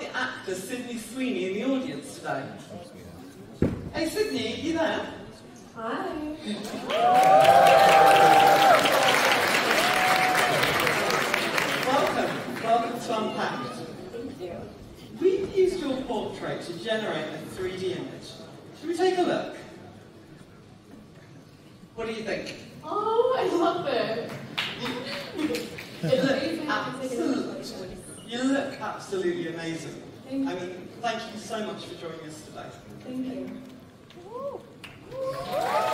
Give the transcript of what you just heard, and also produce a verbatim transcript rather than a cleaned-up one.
the actor Sydney Sweeney in the audience today. Hey Sydney, are you there? Hi. Welcome. Welcome to Unpacked. Thank you. We've used your portrait to generate a three D image. Should we take a look? What do you think? Oh, I love it. You look absolutely, you look absolutely amazing. Thank I mean, thank you so much for joining us today. Thank you.